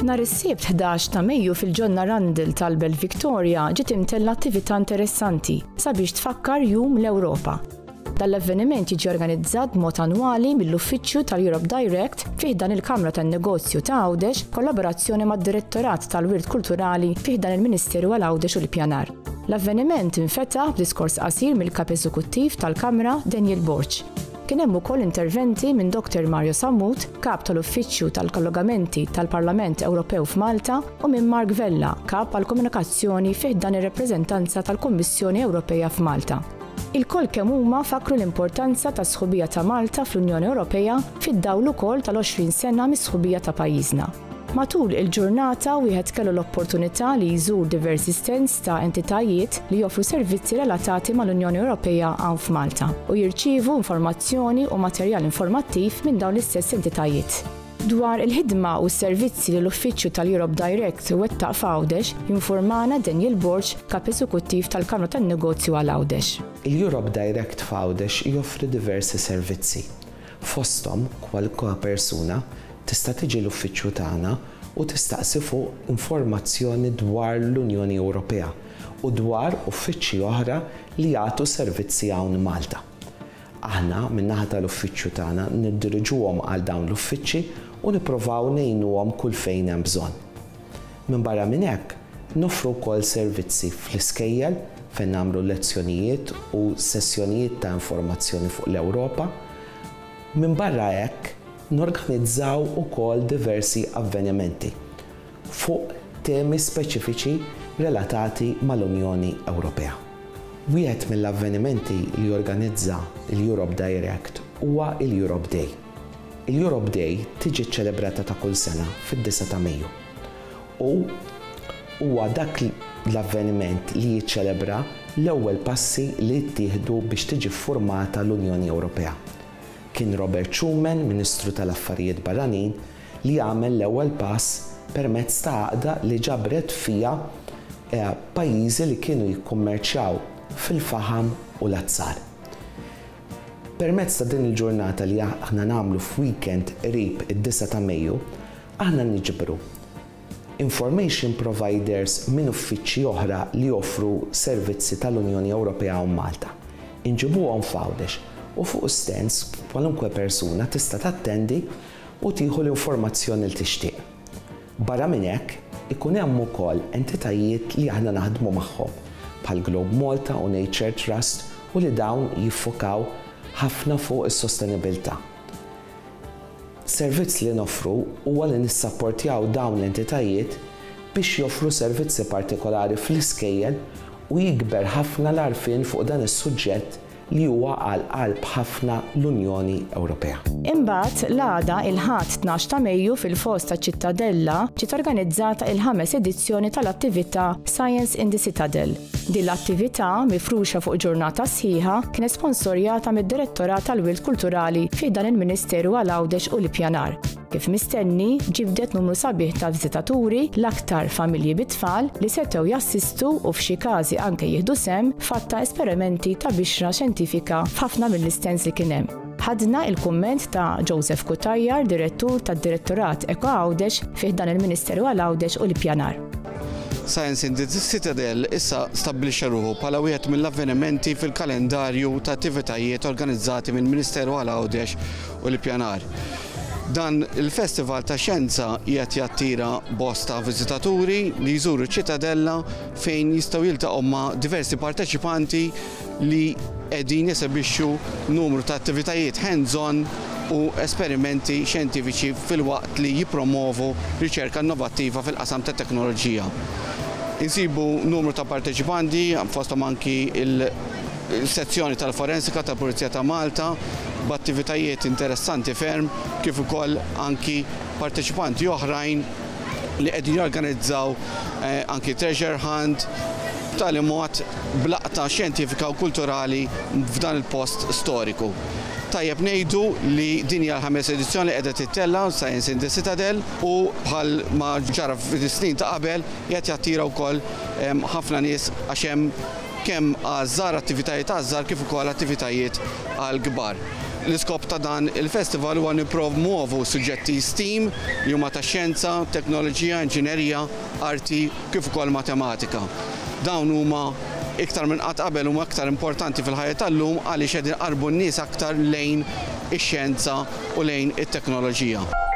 Nhar is-Sibt 11 ta' Mejju fil-ġonna Rundle tal-Belt Victoria ġiet imtella attività interessanti sabiex tfakkar Jum l-Ewropa. Dal-avveniment jiġi organizzat b'mod annwali mill-Uffiċċju tal-Europeday fih dan il-Kamra tan-Negozju ta' Għawdex kollaborazzjoni mad-Direttorat tal-Wirt Kulturali fih dan il-Ministeru għal Għawdex u l-Ippjanar. L-avveniment infetaħ b'diskors qasir mill-Kap Eżekuttiv tal-Kamra Daniel Borch. Kien hemm ukoll interventi minn Dr. Mario Sammut, kap tal-Uffiċċju tal-Kollegamenti tal-Parlament Ewropew f'Malta, u minn Mark Vella, kap għall-Komunikazzjoni fih dan ir-rappreżentanza tal-Kummissjoni Ewropea f'Malta. Il-koll kemm huma fakru l-importanza ta' sħubija ta' Malta fl-Unjoni Ewropea fid-dawl ukoll tal-20 sena mis-sħubija ta' pajjiżna. Matul il-ġurnata wieħed kellu l-opportunità li jżur diversi stands ta' entitajiet li joffru servizzi relatati mal-Unjoni Ewropea hawn f'Malta u jirċievu informazzjoni u materjal informattiv minn dawn l-istess entitajiet. Dwar il-ħidma u s-servizzi li l-Uffiċċju tal-Europeday wettaq f'Għawdex jinformana Daniel Borch, Kap Eżekuttiv tal-Kamra tan-Negozju għal Għawdex. Il-Europeday f'Għawdex joffri diversi servizzi. Fosthom kwalunkwe persuna tista' tiġi l-uffiċċju tagħna u tistaqsi fuq informazzjoni dwar l-Unjoni Ewropea u dwar uffiċċji oħra li jagħtu servizzi hawn Malta. Aħna min-naħa tal-uffiċċju tagħna niddiriġuhom għal dawn l-uffiċċji u nippruvaw ngħinuhom kull fejn hemm bżonn. Minn barra minn hekk, noffru wkoll servizzi fl-iskejjel fejn nagħmlu lezzjonijiet u sessjonijiet ta' informazzjoni fuq l-Ewropa. Minn barra hekk, norganizzaw ukoll diversi avvenimenti fuq temi speċifiċi relatati mal-Unjoni Ewropea. Wieħed mill-avvenimenti li organizza l-Europeday huwa il-Europeday. Il-Europeday tiġi ċċelebrata ta' kull sena fid-9 ta' Mejju. U huwa dak l-avveniment li jiċċelebra l-ewwel passi li ttieħdu biex tiġi ffurmata l-Unjoni Ewropea. Kien Robert Schuman, Ministru tal-Affarijiet Barranin, li għamel l-ewwel pass permezz ta' għaqda li ġabret fija pajjiżi li kienu jikkummerċjaw fil-faħam u l-azzar. Permezz ta' din il-ġurnata li aħna nagħmlu f'weekend qrib id-9 ta' Mejju, aħna niġbru information providers minn uffiċċji oħra li joffru servizzi tal-Unjoni Ewropea u Malta. Inġibuhom f'Għawdex u fuq stands kwalunkwe persuna tista' tattendi u tieħu l-informazzjoni li tixtieq. Barra minn hekk ikun hemm ukoll entitajiet li aħna naħdmu magħhom bħal Malta and Nature Trust u li dawn jiffokaw ħafna fuq is-sostenibilità. Servizz li noffru huwa li nissapportjaw dawn l-entitajiet biex joffru servizzi partikolari fl-iskejjel u jikber ħafna l-għarfien fuq dan is-suġġett li huwa għal qalb ħafna l-Unjoni Ewropea. Imbagħad l-għada il-ħadd 12 ta' Mejju fil-Fost taċ-Ċittadella ġiet organizzata il-5 edizzjoni tal-attività Science in the Citadel. Din l-attività mifruxa fuq ġurnata sħiħa kienet sponsorjata mid-Direttorat tal-Wirt Kulturali fih dan il-Ministeru għal Għawdex u l-Ippjanar. Kif mistenni, ġibdet numru sabiħ ta' viżitaturi l-aktar familji bit-tfal li setgħu jassistu u f'xi każi anke jieħdu sem fatta esperimenti ta' bixra xjentifika f'ħafna mill-istens li kien hemm. Ħadna il-kumment ta' Joseph Kutajjar, direttur tad-Direttorat Eko Għawdex fih dan il-Ministeru għal Għawdex u l-Ippjanar. Science in the Citadel issa stabbilixxa ruħu bħala wieħed mill-avvenimenti fil-kalendarju ta' attivitajiet organizzati mill-Ministeru għal Għawdex u l-Ippjanar. Dan il-Festival ta' Xjenza qiegħed jattira bosta viżitaturi li jżuru ċ-Ċittadella fejn jistgħu jiltaqgħu ma' diversi parteċipanti li qegħdin jesebixxu numru ta' attivitajiet hands-on u esperimenti xjentifiċi fil-waqt li jippromovu riċerka innovattiva fil-qasam tat teknoloġija. Insibu numru ta' parteċipanti fosthom anki il-sezzjoni tal-forensika tal-Pulizija ta' Malta b'attivitajiet interessanti ferm kif ukoll anki parteċipanti oħrajn li qegħdin jorganizzaw anki treasure hunt b'tali mod blaqta xjentifika u kulturali f'dan il-post storiku. Tajjeb ngħidu li din hija l-5 edizzjoni li qiegħda tittella Science in the Citadel u bħal ma ġara fis-snin ta' qabel qed jattira wkoll ħafna nies għax hemm kemm għażar attivitajiet għażar kif ukoll attivitajiet għal kbar. L-iskop ta' dan il-festival huwa nippromovu suġġetti STEAM li huma ta' xjenza, teknoloġija, inġinerija, arti kif ukoll matematika. Dawn huma iktar minn qatt qabel huma aktar importanti fil-ħajja tal-lum għaliex qegħdin qarbu n-nies aktar lejn ix-xjenza u lejn it-teknoloġija.